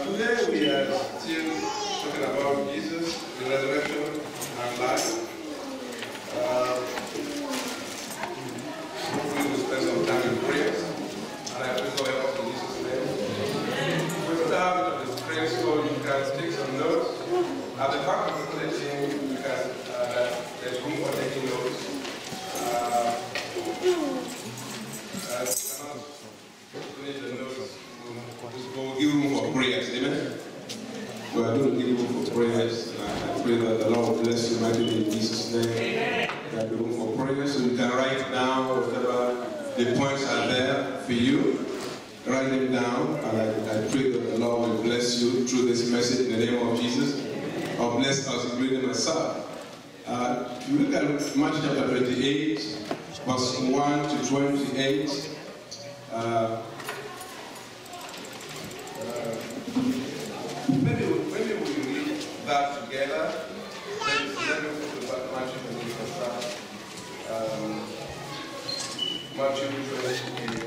Today we are still talking about Jesus, the resurrection and life. Hopefully we'll spend some time in prayers, and I pray God help us in Jesus' name. We will have the prayer, so you can take some notes. At the back of the bulletin, you can, there's room for taking notes. Finish the notes. We'll give room for prayers, amen? We are going to give room for prayers, and I pray that the Lord will bless you mightily in Jesus' name. There will be room for prayers, so you can write down whatever the points are there for you. Write them down, and I pray that the Lord will bless you through this message in the name of Jesus, or bless us, including myself. If you look at Matthew chapter 28, verse 1 to 28, maybe we read that together. Let me go back to Matthew 28. Matthew 28.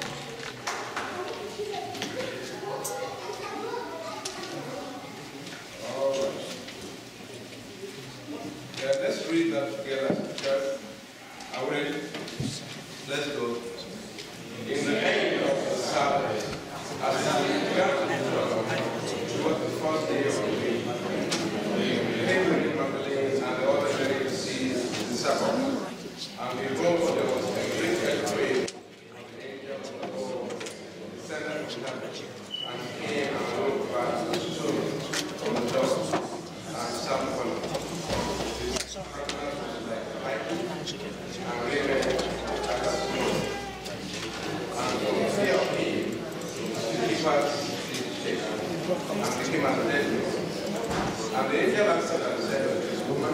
All right. Yeah, let's read that together. Are we ready? Let's go. In the end of the Sabbath, as he began to travel, it was the first day of the week. He came to the Magdalene and the other lady to see the Sabbath. And behold, there was a great earthquake, and the angel of the Lord descended from heaven, and came and rolled back the stone from the door, and sat upon it. His countenance was like lightning, and raiment like a snow. And from the fear of him, the keepers did shake, and became as dead men. And the angel answered and said unto this woman,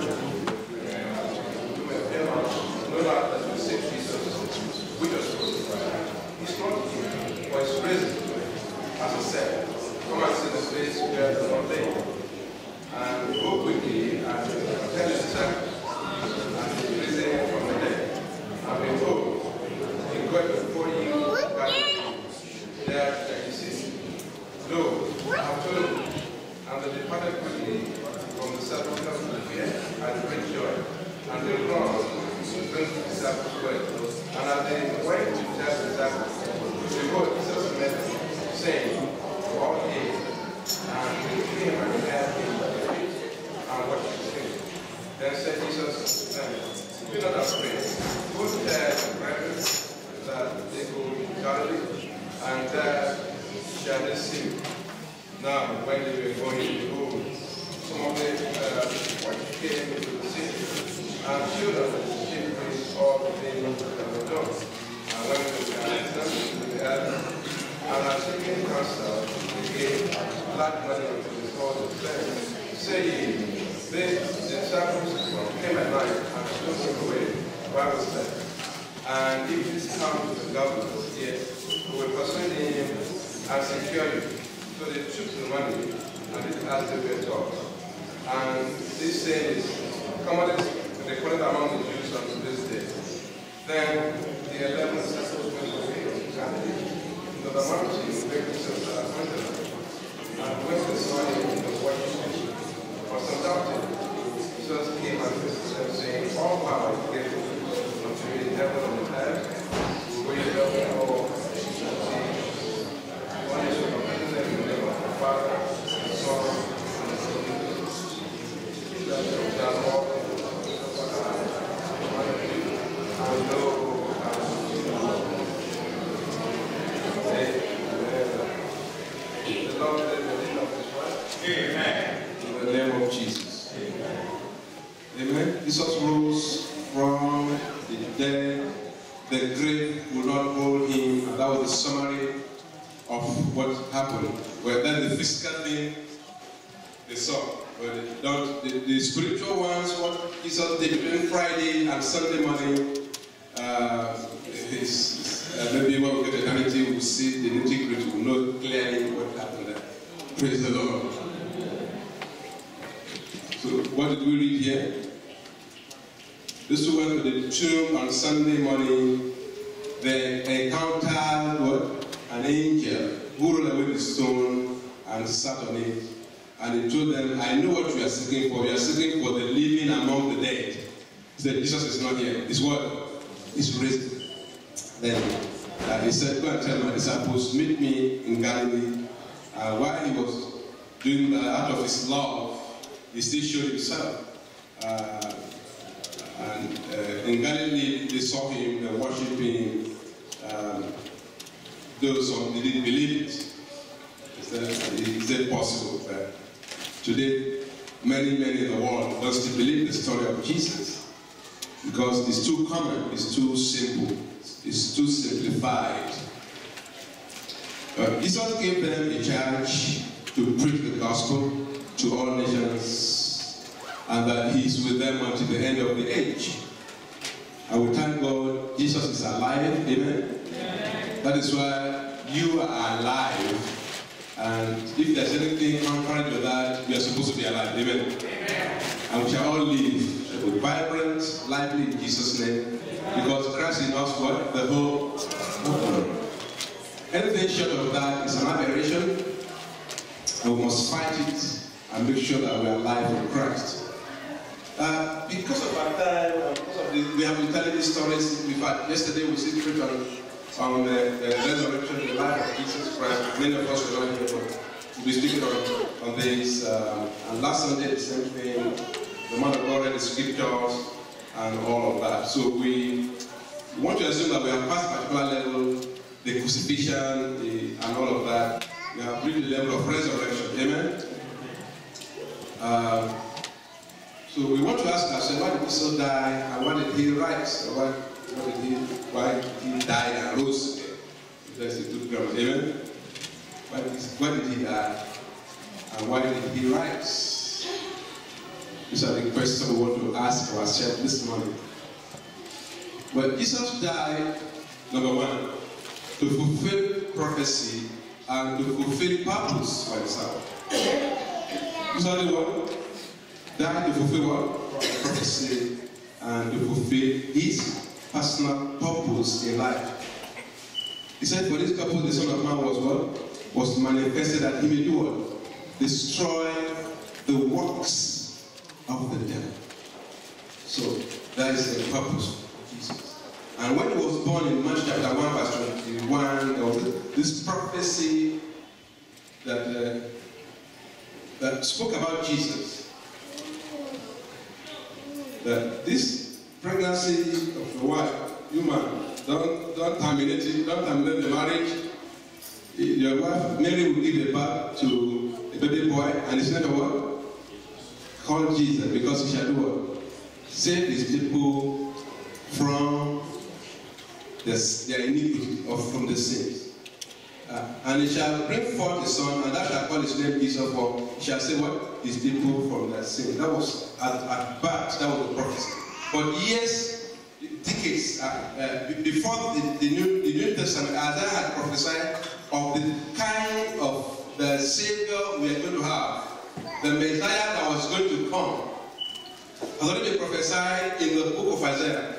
no doubt that you say Jesus, we just crucified. He's not here, for he's risen. As I said, come and see the place where the Lord lay. And go quickly and tell his disciples, and he's risen from the dead. And behold, he goeth before you Galilee. There shall you see him. Lo, I have told you. And they departed quickly from the sepulchre to the fear and great joy. And they rose to bring the disciples word. And as they went to tell the disciples, behold, Jesus met them, saying, all hail. And they came and held him by the feet and worshipped him. Then said Jesus to them, be not afraid. Go tell the brethren that they go to Galilee, and there shall they see me. Now, when they were going home, some of the came into the city, and children of the chief priests all the things that were done. And when they were them to the elders, and as taking counsel, they gave large money unto the cause of them, saying, the disciples came at night and took him away while he slept. And if this come to the governor's ears, who will persuade him and secure you. So they took the money and did as they were taught. And this saying is commonest recorded among the Jews unto this day. Then the 11 disciples went away to Galilee, into the mountain, where Jesus had appointed them. And when they saw him, they worshipped him. For some doubted, Jesus came and visited them, saying, all power is given unto me in heaven and on earth. Will you help me all? One is to commend them in the name of the Father, and the Son, and the Holy Spirit. That you have done all things for God, and know the Lord is the name of His word. Amen. In the name of Jesus. Amen. Amen. Jesus rose from the dead. The grave would not hold him, and that was the summary of what happened. Well, that's the physical thing they saw. But the spiritual ones, what Jesus did between Friday and Sunday morning, maybe when we get eternity, we'll see the nitty-gritty, we'll know clearly what happened there. Praise the Lord. So, what did we read here? Those who went to the tomb on Sunday morning, they encountered what? An angel who rolled away the stone and sat on it. And he told them, I know what you are seeking for. You are seeking for the living among the dead. He said, Jesus is not here. His word is risen. Then he said, go and tell my disciples, meet me in Galilee. While he was doing that, out of his love, he still showed himself. And in Galilee, they saw him worshiping those who didn't believe it. Is that possible? Today, many in the world don't still believe the story of Jesus because it's too common, it's too simple, it's too simplified. Jesus gave them a charge to preach the gospel to all nations, and that he is with them until the end of the age. I will thank God Jesus is alive, amen? That is why you are alive. And if there's anything contrary to that, we are supposed to be alive. Amen. Amen. And we shall all live with vibrant, lively in Jesus' name. Because Christ in us, what? The whole world. Anything short of that is an aberration. And we must fight it and make sure that we are alive in Christ. Because of our time, because of we have been telling these stories. In fact, yesterday we see on the resurrection, the life of Jesus Christ. Many of us were not here, but we'll be speaking on this. And last Sunday, the same thing. The man of God read the scriptures and all of that. So we want to assume that we have passed a particular level, the crucifixion, and all of that. We have reached the level of resurrection. Amen? So we want to ask ourselves, why did Jesus die and why did he rise? Why did he die and rose again? That's the two grammar. Amen? Why did he die and why did he rise? These are the questions we want to ask ourselves this morning. Well, Jesus died, number one, to fulfill prophecy and to fulfill purpose by himself. He's only one. Died to fulfill what? Prophecy and to fulfill his personal purpose in life. He said, for this purpose the Son of Man was what? Was manifested that he may do what? Destroy the works of the devil. So that is the purpose of Jesus. And when he was born in Mark chapter 1 verse 21, there was this prophecy that spoke about Jesus. That this pregnancy of the wife, human, don't terminate it, don't terminate the marriage. Your wife, Mary, will give a birth to a baby boy, and his name what? Called Jesus, because he shall do what? Save his people from their iniquity or from the sins. And he shall bring forth a son, and that shall call his name Jesus, for he shall say what? His people from their sin. That was at birth, that was the prophecy. But years, decades before the New Testament, Isaiah had prophesied of the kind of the Savior we are going to have, the Messiah that was going to come. Has already been prophesied in the book of Isaiah.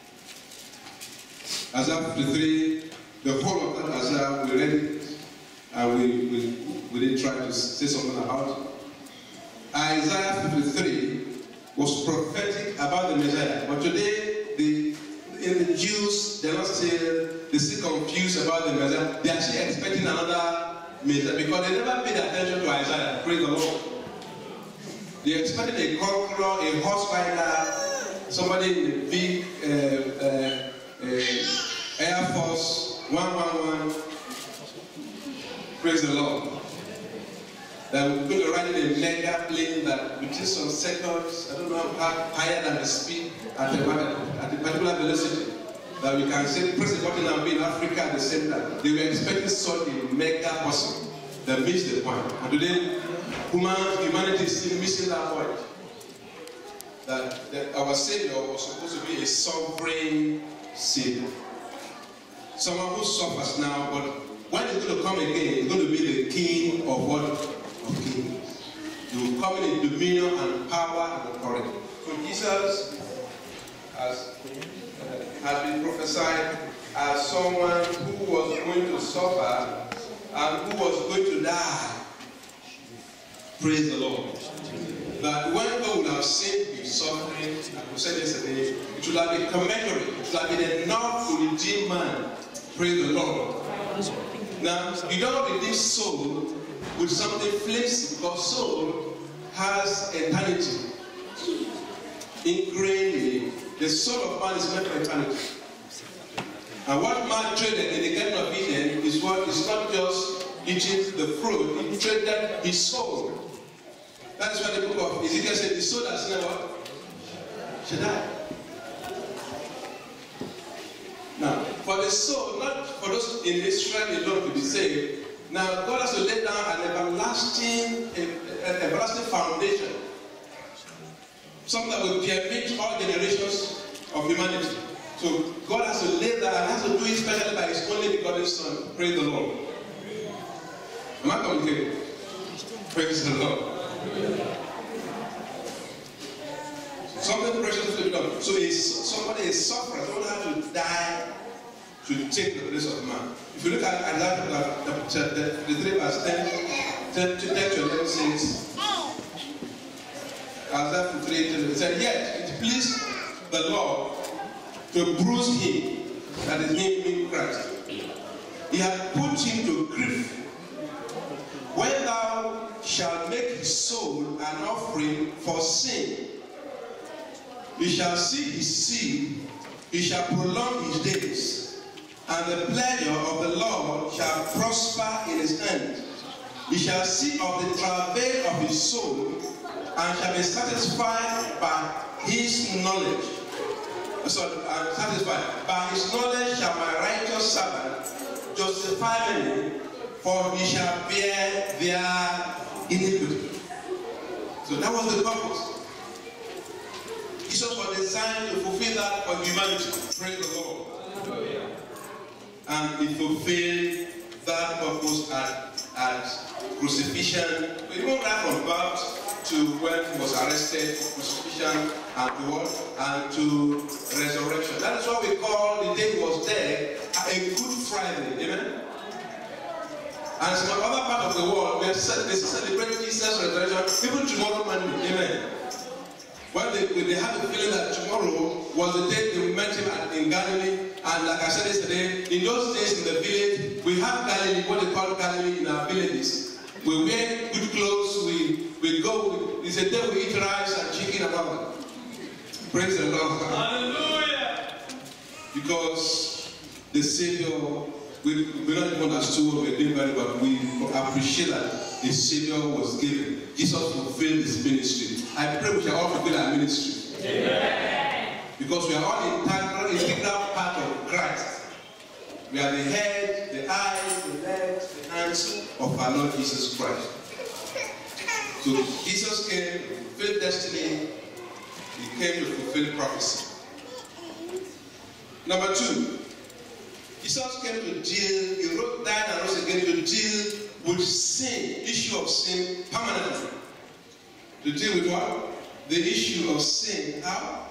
Isaiah 53, the whole of that Isaiah, we read it, and we did try to say something about it. Isaiah 53 was prophetic about the Messiah, but today in the Jews, they still confused about the Messiah. They are actually expecting another Messiah because they never paid attention to Isaiah. Praise the Lord. They expected a conqueror, a horse rider, somebody in a big Air Force 111. Praise the Lord. That we're going to ride in a mega plane that within some seconds, I don't know how higher than the speed at a particular velocity, that we can say press the button and be in Africa at the same time. They were expecting such a mega person that missed the point. And today, humanity is still missing that point. That our Savior was supposed to be a sovereign Savior. Someone who suffers now, but when he's going to come again, he's going to be the King of what? Of kings. He will come in dominion and power and authority. So Jesus has been prophesied as someone who was going to suffer and who was going to die Praise the Lord. That when God would have seen his suffering, like we said yesterday, it would have been commendatory. It would have been enough to redeem man. Praise the Lord. Now, you don't redeem soul with something flimsy, because soul has eternity ingrained in it. The soul of man is meant for eternity. And what man traded in the Garden of Eden is what is not just eating the fruit, he traded his soul. That's why the book of Ezekiel said, the soul that's never shall die. Now, for the soul, not for those in Israel alone to be saved, now God has to lay down an everlasting foundation. Something that will permeate all generations of humanity. So God has to lay that, and has to do it especially by his only begotten Son. Praise the Lord. Am I communicating? Praise the Lord. Something precious to be done. So somebody is suffering, somebody has to die to take the place of man. If you look at that, the 3 verse 10 to 11 says, Isaiah 3 it said, yet it pleased the Lord to bruise him, that is him, Christ. He had put him to grief. When thou shalt make his soul an offering for sin, he shall see his seed, he shall prolong his days, and the pleasure of the Lord shall prosper in his hand. He shall see of the travail of his soul, and shall be satisfied by his knowledge. Satisfied. By his knowledge shall my righteous servant justify me, for he shall bear their iniquity. So that was the purpose. Jesus was designed to fulfill that for humanity. Praise the Lord. And he fulfilled that purpose at crucifixion. We won't right from birth to when he was arrested, crucifixion, and to what? And to resurrection. That is what we call the day he was dead, a Good Friday. Amen? And some other part of the world, they celebrate Jesus' resurrection even tomorrow morning. Amen? When they have the feeling that tomorrow was the day they met him in Galilee, and like I said yesterday, in those days in the village, we have Galilee, what they call Galilee in our villages. We wear good clothes, we go, it's a day we eat rice and chicken and all that. Praise the Lord. Hallelujah! Because the Savior, we don't even understand what we're doing very well, but we appreciate that the Savior was given. Jesus fulfilled his ministry. I pray we shall all fulfill our ministry. Amen. Because we are all integral part of Christ. We are the head, the eyes, the legs, the hands of our Lord Jesus Christ. So Jesus came to fulfill destiny. He came to fulfill prophecy. Number 2, Jesus came to deal, he died and rose again to deal with sin, issue of sin permanently. To deal with what? The issue of sin. How?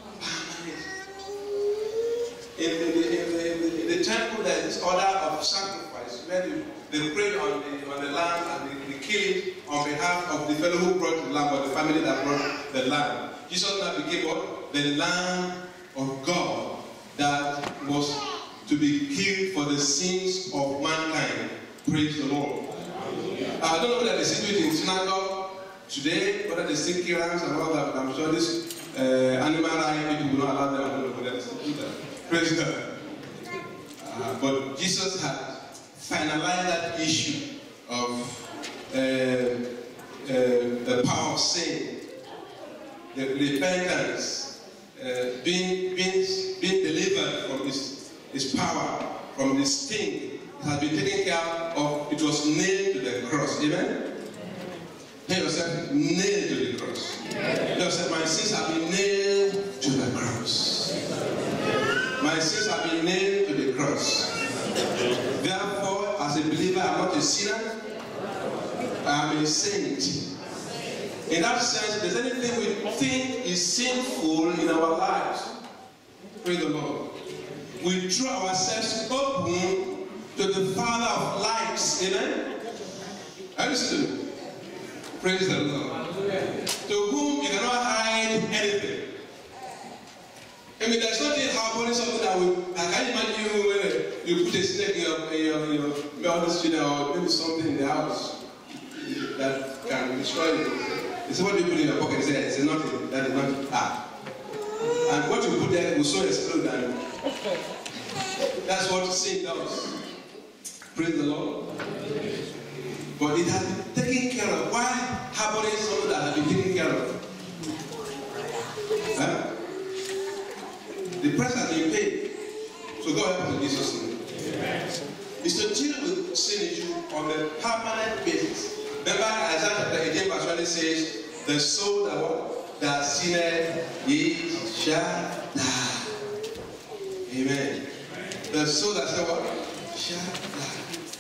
In the temple, there is order of sacrifice where they pray on the lamb and they kill it on behalf of the fellow who brought the lamb, or the family that brought the lamb. Jesus now became what? The Lamb of God that was to be killed for the sins of mankind. Praise the Lord. I don't know whether they still do it in synagogue today, whether they still kill rams and all that, but I'm sure this animal rights people will not allow them. I don't know whether they still do that. Praise God. But Jesus had finalized that issue of the power of sin, the repentance, being delivered from his power, from this thing. It has been taken care of. It was nailed to the cross. Amen? Tell yourself, nailed to the cross. Tell yourself, my sins have been nailed to the cross. My sins have been nailed to the cross. Therefore, as a believer, I'm not a sinner. I am a saint. In that sense, if there's anything we think is sinful in our lives, praise the Lord, we throw ourselves open to the Father of lights. Amen? Are you listening to me? Praise the Lord. To whom you cannot hide anything. I mean, there's nothing happening, something that I can't imagine you when you put a snake in your mouth or maybe something in the house that can destroy you. They say, what do you put in your pocket? They say, nothing. That is nothing. And what you put there will so explode. And that's what sin does. Praise the Lord. But it has been taken care of. Why harboring something that has been taken care of? Huh? The price has been paid. So God help us in Jesus' name. It's to deal with sin issue on a permanent basis. Remember Isaiah chapter 18 verse 20 says, the soul that sinneth, it shall die. Amen. The soul that said what? Shall die.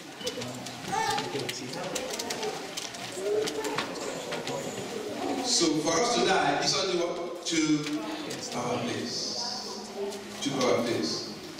So for us to die, it's only what? To our place. To our place.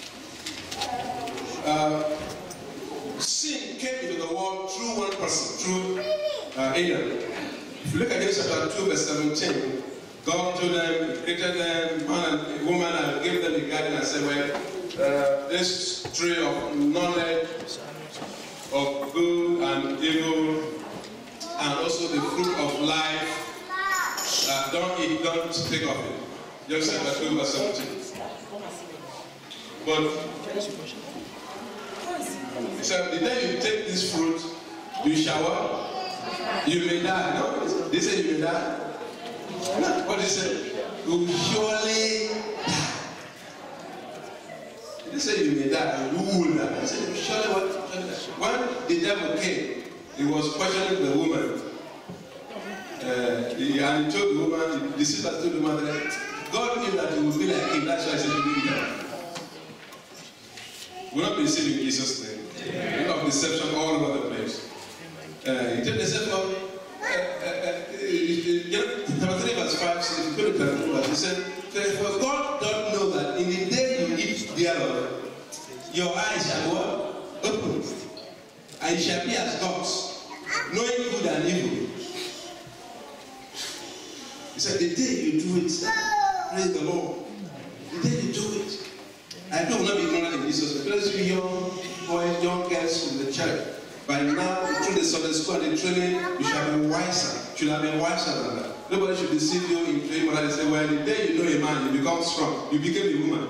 Sin came into the world through one person, through Adam. If you look at Genesis chapter 2, verse 17, God told them, created them, man and woman, and gave them the garden and said, well, this tree of knowledge of good and evil, and also the fruit of life, don't eat, don't take of it. Genesis chapter 2, verse 17. But he said, the day you take this fruit, you shall what? You may die. No, they say you may die. No, what they say? You will surely die. They say you may die, you will die. They said, surely what? Surely die. When the devil came, he was questioning the woman. And he told the woman, the sister told the woman that God knew that he would be like him. That's why I said you will die. We will not be deceived in Jesus' name. We will not have deception all over the place. He told the same chapter 3 verse 5 says, if you go to verse, he said, for God doth know that in the day you eat thereof, your eyes shall what? Open, and you shall be as gods, knowing good and evil. He said, the day you do it, praise the Lord. The day you do it. I know will not be ignorant in Jesus. Because you young boys, young girls in the church, by now, through the Sunday school and the training, you shall be wiser. You should have been wiser than that. Nobody should deceive you in praying when they say, well, the day you know a man, you become strong. You became a woman.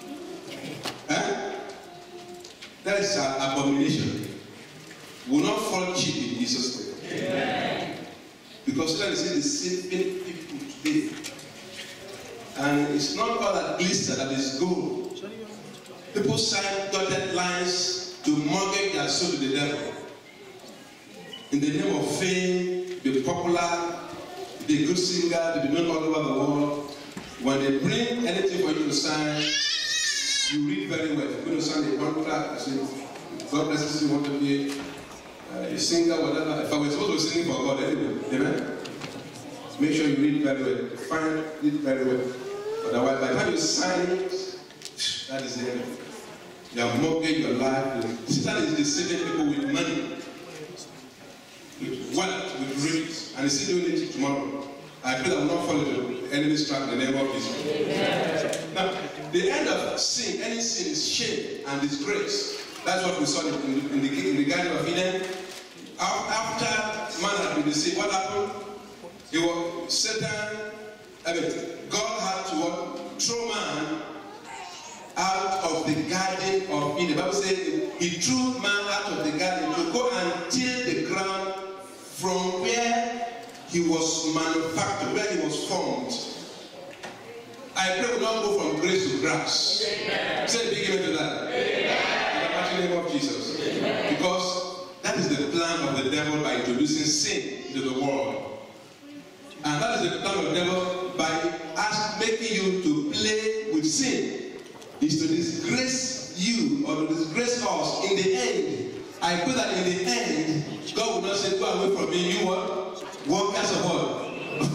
That is an abomination. We will not fall cheap in Jesus' name. Amen. Because that is deceiving people today. And it's not all that glister that is gold. People sign dotted lines to mortgage their soul to the devil. In the name of fame, be popular, be a good singer, to be known all over the world. When they bring anything for you to sign, you read very well. If you're going to sign a contract, you say, God blesses you, want to be a singer, whatever. If I was supposed to be singing for God anyway, amen? Make sure you read very well. Find it very well. Otherwise, by the time you sign it, that is the end. You have mortgaged your life. Satan is deceiving people with money, with wealth, with riches, and he's still doing it tomorrow. I pray that will not fall into the enemy's trap in the name of Jesus. Amen. Now, the end of sin, any sin, is shame and disgrace. That's what we saw in the Garden of Eden. After man had been deceived, what happened? It was Satan. God had to throw man out of the Garden of Eden. The Bible says he threw man out of the garden to go and till the ground from where he was manufactured, where he was formed. I pray we don't go from grace to grass. Amen. Say a big amen to that. Amen. In the mighty name of Jesus. Amen. Because that is the plan of the devil by introducing sin into the world. And that is the plan of the devil by making you to play with sin. Is to disgrace you or to disgrace us in the end. I pray that in the end, God will not say, go away from me, you what? Workers of what?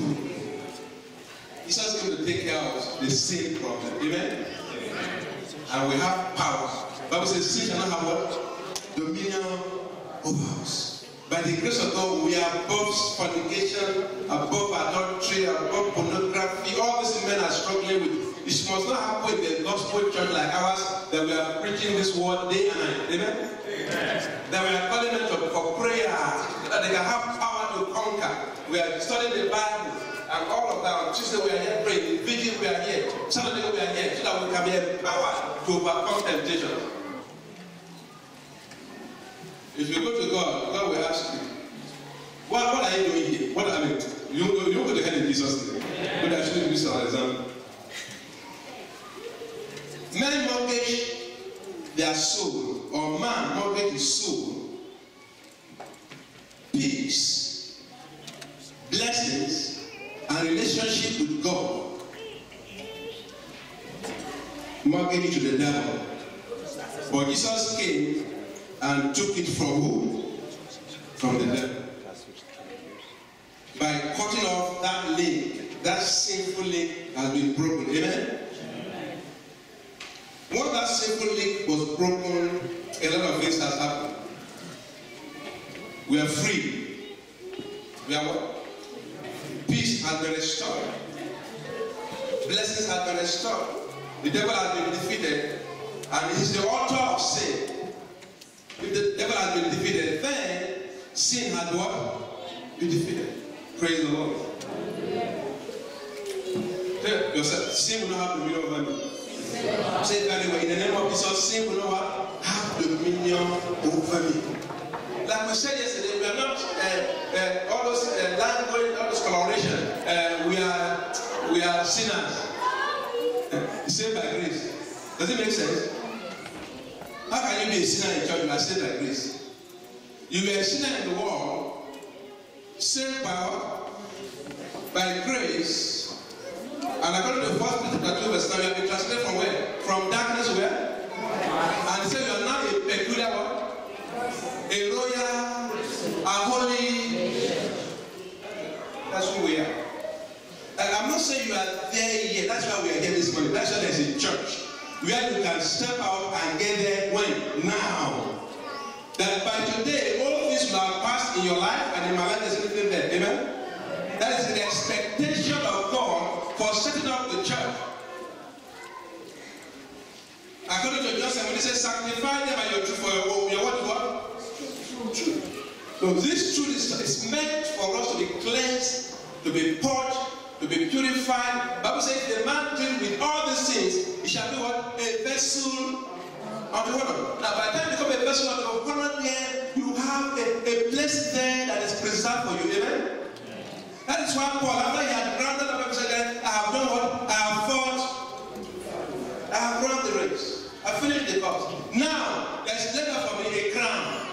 He's just going to take care of the sin problem. Amen? And we have power. The Bible says, sin shall not have what? Dominion over us. The By the grace of God, we are above fornication, above adultery, above pornography. All these men are struggling with. It must not happen in the gospel church like ours that we are preaching this word day and night. Amen? Amen. That we are calling them for prayer, that they can have power to conquer. We are studying the Bible and all of that. On Tuesday we are here praying. In vigil we are here. Saturday we are here so that we can be empowered to overcome temptation. If you go to God, God will ask you, what are you doing here? What I mean, you don't go to hell in Jesus' name. But I should use an example. Men mortgage their soul, or man mortgage his soul, peace, blessings, and relationship with God. Mortgage to the devil. But Jesus came and took it from who? From the devil. By cutting off that link, that sinful link has been broken. Amen? Once that sinful link was broken, a lot of things has happened. We are free. We are what? Peace has been restored. Blessings have been restored. The devil has been defeated, and he is the author of sin. If the devil has been defeated, then sin has what? Been defeated. Praise the Lord. Tell yourself, sin will not have dominion over me. Say it very well. In the name of Jesus, sin will not have dominion over me. Like we said yesterday, we are not all those language, all those coloration. We are sinners. Saved by grace. Does it make sense? How can you be a sinner in church? You are saved by grace. You were a sinner in the world. Saved by what? By grace. And according to 1 Peter 2 verse 9, you have been translated from where? From darkness where? And he said you are now a peculiar what? A royal, a holy. That's who we are. And I'm not saying you are there yet. That's why we are here this morning. That's why there's a church where you can step out and get there when? Now. That by today, all things will have passed in your life, and in my life there's anything there. Amen? That is the expectation of God for setting up the church. According to Joseph, when he says, sanctify them by your truth, for your what? Truth. So this truth is meant for us to be cleansed, to be purged, to be purified. The Bible says, if the man drink with all these things, he shall be what? A vessel of honor. Now, by the time you become a vessel of honor, here you have a place there that is preserved for you. Amen? That is why Paul, after he had grounded the Bible, said, I have done what? I have fought. I have run the race. I finished the course. Now, there's later for me a crown.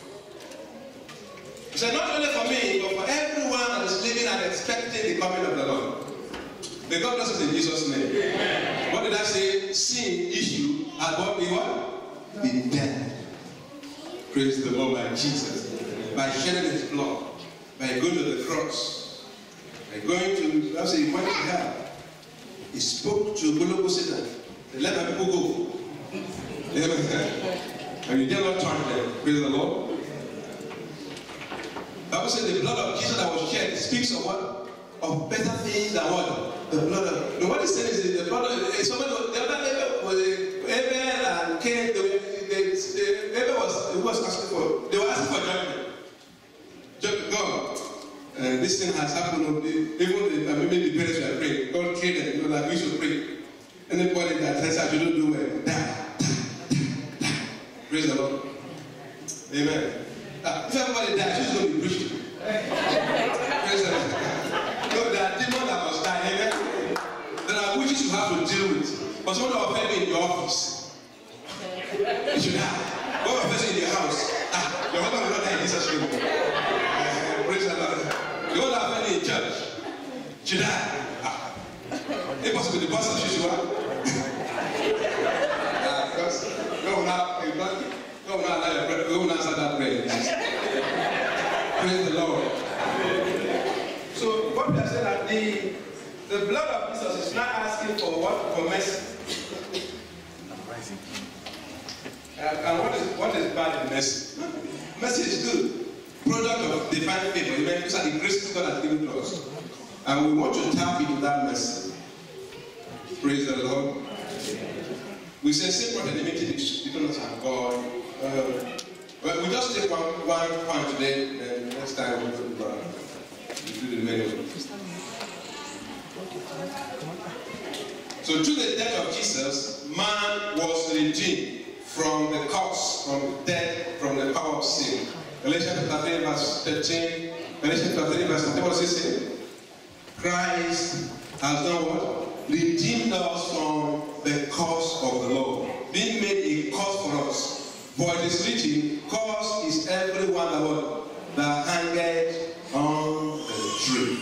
He said, not only for me, but for everyone that is living and expecting the coming of the Lord. May God bless us in Jesus' name. Amen. What did I say? Sin issue had what we what? Been dead. Praise the Lord by Jesus. By shedding his blood. By going to the cross. By going to, that's he went to hell. He spoke to Golobo Satan. He let my people go. And you dare not turn them. Praise the Lord. The Bible says the blood of Jesus that was shed speaks of what? Of better things than what? The blood of. No, what he's saying is the blood of. Somebody, the other Abel was Abel and Cain. Abel was asking for. They were asking for judgment. God, this thing has happened. Even maybe the parents were praying. God killed them. You know, like we should pray. Anybody that says I shouldn't do well, die. Praise the Lord. Amen. If everybody dies, who's going to be preached to? Praise the Lord. No, there are demons that must die. Amen. There are witches you have to deal with. But someone will offend you in your office. You should die. What offends you in your house? Your husband will not die in Jesus' name. Praise the Lord. You won't offend you in church. You should die. If possible, the pastor should you are. Because God will answer that prayer. Praise the Lord. So what we are saying that the blood of Jesus is not asking for what? For mercy. And what is bad in mercy? Mercy is good. Product not of divine favor. Amen. These are the graces God has given to us. And we want to tap into that mercy. Praise the Lord. We say, say proximity between us and God. Well, we just take one point today, and next time we'll do the menu. So through the death of Jesus, man was redeemed from the curse, from death, from the power of sin. Galatians 3 verse 13. Galatians 3 verse 13. What does it say? Christ has done what? Redeemed us from the curse of the law. Being made a curse for us. For it is written, cursed is everyone that hangeth on the tree.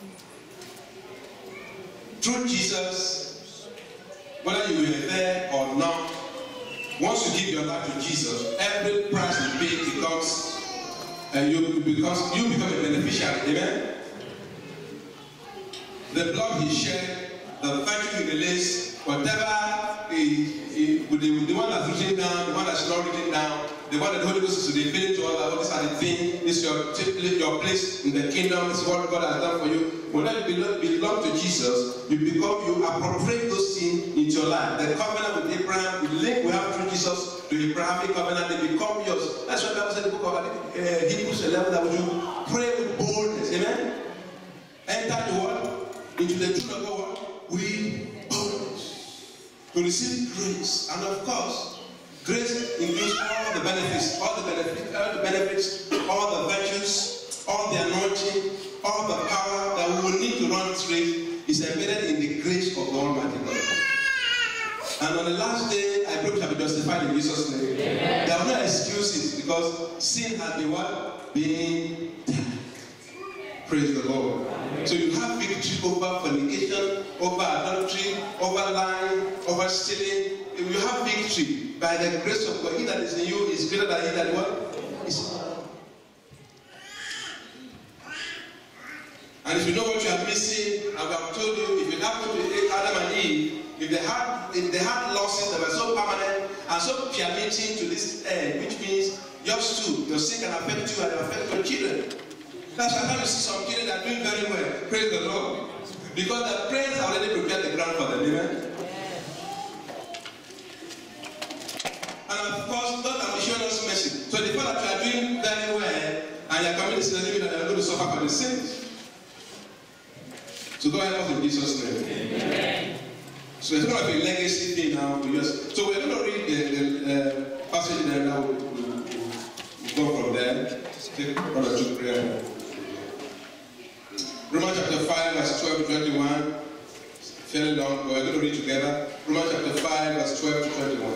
Through Jesus, whether you were there or not, once you give your life to Jesus, every price you pay becomes, you become a beneficiary. Amen? The blood he shed, the virtue he released, whatever the one that's written down, the one that's not written down, the one that the Holy Ghost is revealing to us, these are the things, this is your place in the kingdom, this is what God has done for you. Whenever you belong to Jesus, you appropriate those things into your life. The covenant with Abraham, the link we have through Jesus to the Abrahamic covenant, they become yours. That's what the Bible said in the book of Hebrews 11, that you pray with boldness. Amen? Enter the word into the truth of God with boldness. To receive grace. And of course, grace includes all the benefits, all the virtues, all the anointing, all the power that we will need to run this race is embedded in the grace of the Almighty God. And on the last day, I pray we shall be justified in Jesus' name. Amen. There are no excuses because sin has been what? Being taken. Praise the Lord. Amen. So you have victory over fornication, over adultery, over lying, over stealing. You have victory by the grace of God. He that is in you is greater than he that is. And if you know what you are missing, and we have told you, if it happened to Adam and Eve, if they had losses that were so permanent and so permeating to this end, which means yours too, your sin can affect you and affect your children. That's why you see some children that are doing very well. Praise the Lord. Because the parents have already prepared the ground for them. Amen? And of course, God has shown us mercy. So the fact that you are doing very well and you are committing sin doesn't mean that you are going to suffer for the sins. So God help us in Jesus' name. Amen. So it's going to be a legacy thing now to us. So we're going to read the passage there now. We'll go from there. Take one or two prayer. Romans chapter 5, verse 12 to 21. Fairly long, but we're going to read together. Romans chapter 5, verse 12 to 21.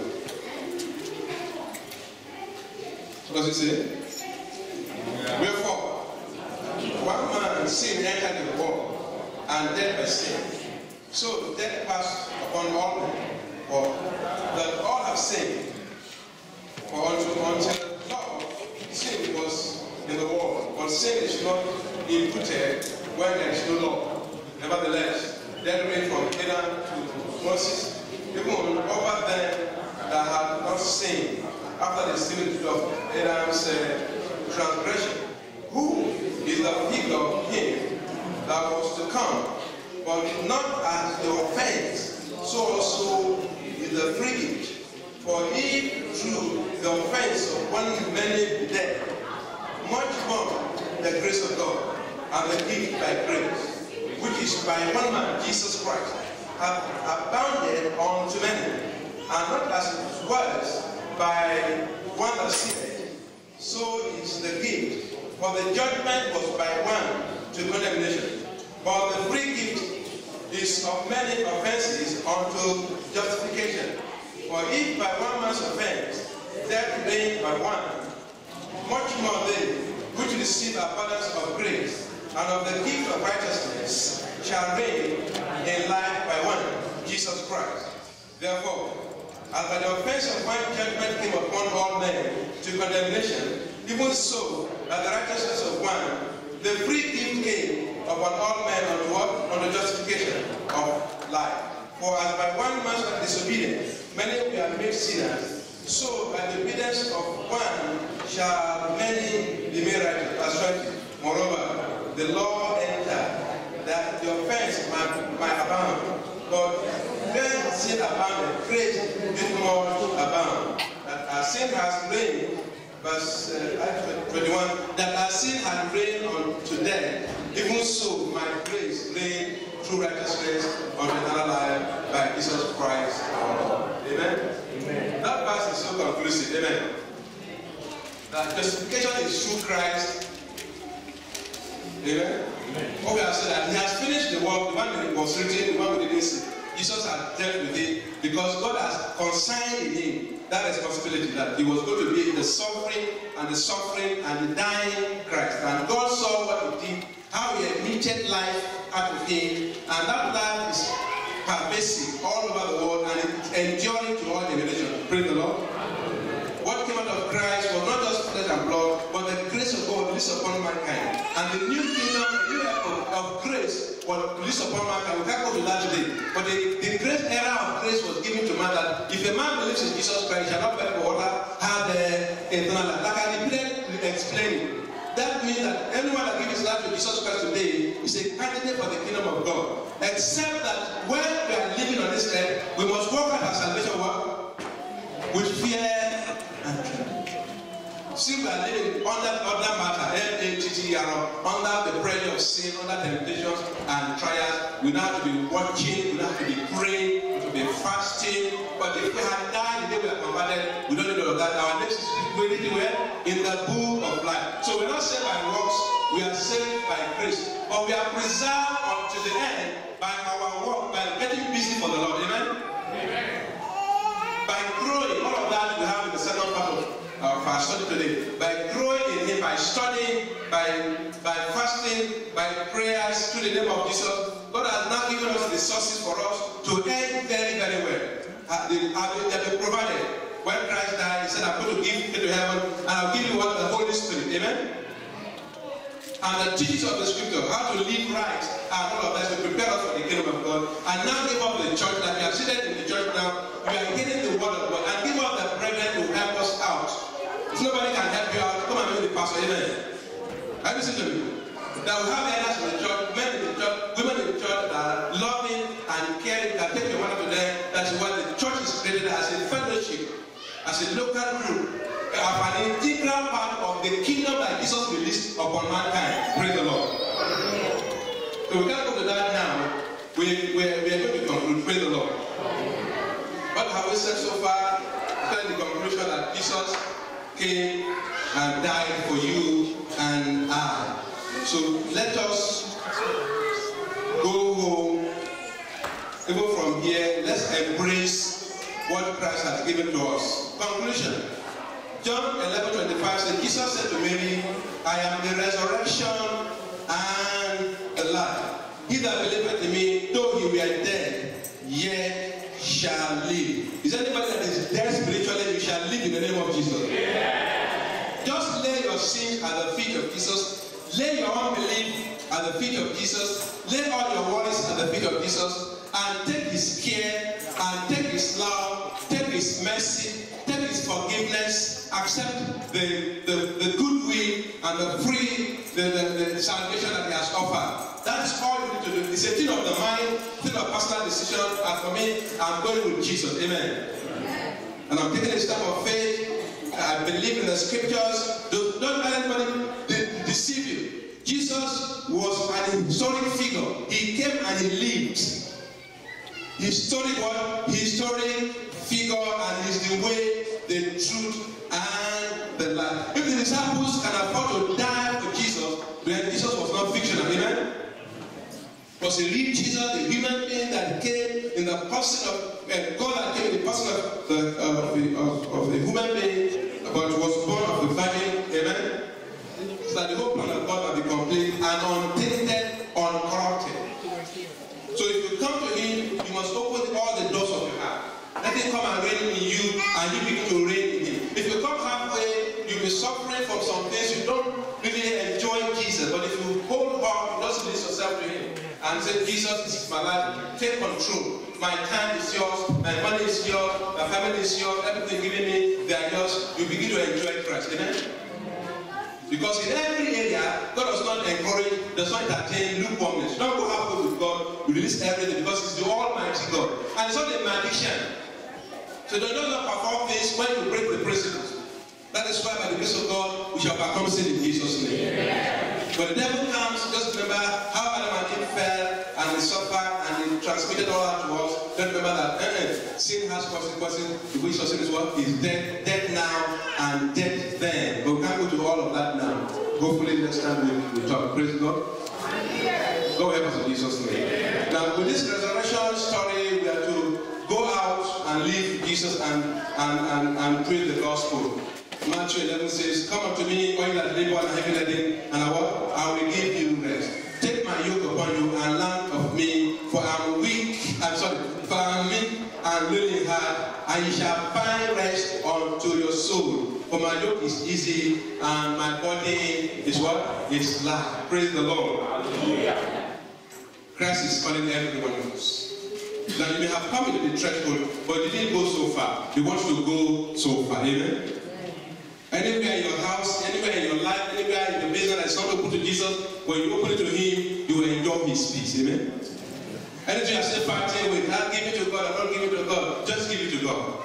What does it say? Yeah. Wherefore, one man sin entered the world, and death by sin. So death passed upon all men, for that all have sinned. For until law, sin was in the world, but sin is not imputed when there is no law. Nevertheless, death reigned from Adam to Moses, even over them that had not sinned, after the similitude of Adam's transgression. Who is the figure of him that was to come, but not as the offense, so also is the free gift. For if through the offense of one many be dead, much more the grace of God and the gift by grace, which is by one man, Jesus Christ, hath abounded unto many, and not as it was by one that sinned, so is the gift. For the judgment was by one to condemnation, but the free gift is of many offenses unto justification. For if by one man's offense death reigned by one, much more they which receive abundance of grace and of the gift of righteousness shall reign in life by one, Jesus Christ. Therefore, as by the offense of one judgment came upon all men to condemnation, even so, that the righteousness of one, the free gift came upon all men unto what? Unto justification of life. For as by one man's disobedience, many were made sinners, So by the obedience of one shall many be made righteous. Verse 20. Moreover, the law entered that the offense might abound. But when sin abounded, grace did more abound. That our sin has reigned, verse 21, that our sin had reigned unto death, even so my grace reigned through righteousness unto eternal life by Jesus Christ our Lord. Amen? Amen. That verse is so conclusive. Amen. That justification is through Christ. Amen. Amen. What we have said that he has finished the work, the one that was written, the one we didn't see. Jesus has dealt with it because God has consigned in him that responsibility that he was going to be the suffering and the dying Christ. And God saw what he did, how he emitted life out of him, and that life is pervasive all over the world and it's enduring to all generations. Praise the Lord. What came out of Christ was not just flesh and blood, but the grace of God released upon mankind. And the new kingdom, the new era of grace was released upon mankind. We can't go to that today. But the great era of grace was given to man that if a man believes in Jesus Christ, he shall not perish but have eternal life. Like I did explain, that means that anyone that gives his life to Jesus Christ today is a candidate for the kingdom of God. Except that when we are living on this earth, we must work out our salvation work with fear and trembling. See, we are living under matter, under the pressure of sin, under temptations and trials. We now have to be watching, we now have to be praying, we have to be fasting. But if we had died the day we are converted, we don't need all of that. Our names is written where? In the book of life. So we're not saved by works, we are saved by grace. But we are preserved unto the end by our work, by getting busy for the Lord. Amen? Amen. By growing, all of that we have in the second part of our study today. By growing in him, by studying, by fasting, by prayers through the name of Jesus, God has now given us the resources for us to end very, very well. They have been provided. When Christ died, he said, I'm going to give you to heaven and I'll give you what? The Holy Spirit. Amen? And the teachings of the scripture, how to live right, and all of that to prepare us for the kingdom of God. And now give up the church that we are seated in the church now. We are getting the word of God and give up the brethren to help us out. If nobody can help you out, come and be with the pastor. Amen. Have you listened to me? That we have elders in the church, men in the church, women in the church that are loving and caring, that take your word to them. That is why the church is created as a fellowship, as a local group, of an integral part of the kingdom that Jesus released upon mankind. Praise the Lord. So we can't go to that now. We are going to conclude. Praise the Lord. What have we said so far? The conclusion that Jesus came and died for you and I. So let us go home. Even from here, let's embrace what Christ has given to us. Conclusion. John 11:25 says, Jesus said to Mary, I am the resurrection and the life. He that believeth in me, though he were dead, yet shall live. Is anybody that is dead spiritually, you shall live in the name of Jesus? Yeah. Just lay your sins at the feet of Jesus. Lay your unbelief at the feet of Jesus. Lay all your worries at the feet of Jesus. And take his care, and take his love, take his mercy, take his forgiveness, accept the goodwill and the salvation that he has offered. That is all you need to do. It's a thing of the mind, thing of personal decision, and for me, I'm going with Jesus. Amen. And I'm taking a step of faith. I believe in the scriptures. Don't let anybody deceive you. Jesus was an historic figure. He came and he lived. Historic what? Historic figure, and is the way, the truth, and the life. If the disciples can afford to die for Jesus, then Jesus was not fictional. Amen? It was a real Jesus, a human being that came in the person of God, that came in the person of the human being, but was born of the Virgin. Amen? So that the whole plan of God might be complete and untainted, uncorrupted. So if you come to him, you must open all the doors of your heart. Let him come and reign in you, and you begin to reign in him. If you come halfway, you'll be suffering from some things. You don't really enjoy Jesus. But if you hold on, you just release yourself to him and say, Jesus, this is my life. Take control. My time is yours. My money is yours. My family is yours. Everything given me, they are yours. You begin to enjoy Christ. Amen? Because in every area, God does not encourage, does not entertain lukewarmness. You don't go halfway with God. You release everything because He's the Almighty God. And it's not a magician. So they do not perform things when you break the principles. That is why by the grace of God, we shall overcome sin in Jesus' name. Yeah. When the devil comes, just remember how Adam and Eve fell and they suffered and they transmitted all that to us. Just remember that sin has consequences. The way Jesus is what? Is death now and death then. But we can't go to all of that now. Hopefully next time we talk. Praise God. Go help us in Jesus' name. Now with this resurrection story, we are to go out and live Jesus and preach the gospel. Matthew 11 says, come unto me, all you that labor and heavy laden, and I will give you rest. Take my yoke upon you and learn of me, for I am meek and lowly in heart, and you shall find rest unto your soul. For my yoke is easy and my body is what? Is light. Praise the Lord. Hallelujah. Christ is calling every one of us. Now you may have come into the threshold, but you didn't go so far. You want to go so far. Amen? Anywhere in your house, anywhere in your life, anywhere in the business that's not open to Jesus, when you open it to Him, you will enjoy His peace. Amen? Anything you say fighting with, I'll give it to God, I'm not giving it to God. Just give it to God.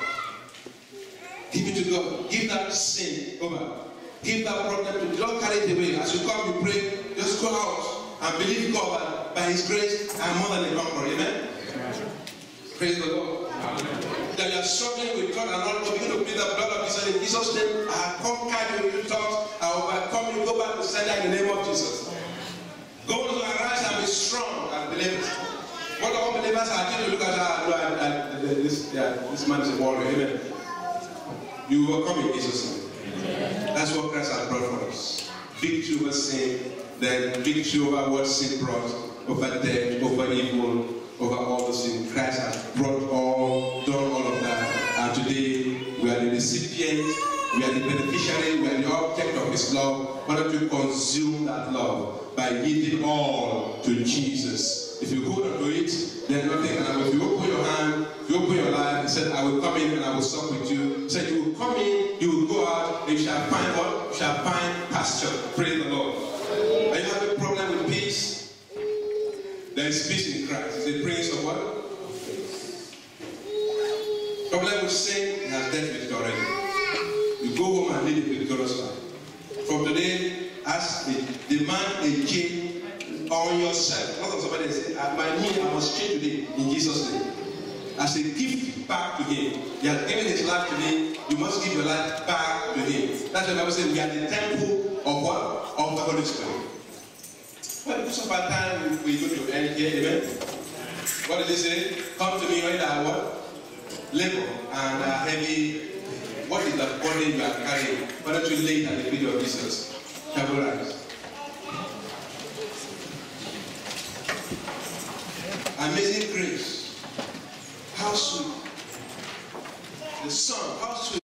Give it to God. Give that sin over. Give that problem to God. Don't carry it away. As you come, you pray, just go out and believe God that by His grace, I'm more than a conqueror. Amen? Praise the Lord. That you are struggling with God and not begin to plead the blood of Jesus. In Jesus' name, I have conquered you. You thought I overcome you. Go back to center in the name of Jesus. Go to arise and be strong and believe. What the unbelievers are going to look at this man is a warrior. Amen. You will come in Jesus' name. That's what Christ has brought for us. Victory over sin, then victory over what sin brought, over death, over evil, over all the sin. Christ has brought done all of that. And today, we are the recipient, we are the beneficiary, we are the object of His love. Why don't you consume that love by yielding all to Jesus? If you hold on to it, then nothing. And if you open your hand, you open your life, He said, I will come in and I will sup with you. He said, you will come in, you will go out, and you shall find what? You shall find pasture. Praise the Lord. Are you having a problem with peace? There is peace in Christ. He's the Prince of what? Problem with sin, He has dealt with it already. You go home and live a victorious life. From today, as demand a change on yourself. Not on somebody say, by me, I must change today in Jesus' name. As a gift back to Him. He has given His life to me. You must give your life back to Him. That's why the Bible says we are the temple of what? Of the Holy Spirit. Well, because of our time, we go to end here, amen? What did He say? Come to me when I what? Labor and heavy. What is the burden you are carrying? Why don't you lay it at the feet of Jesus? Table rise. Amazing grace. How sweet. The Son, how sweet.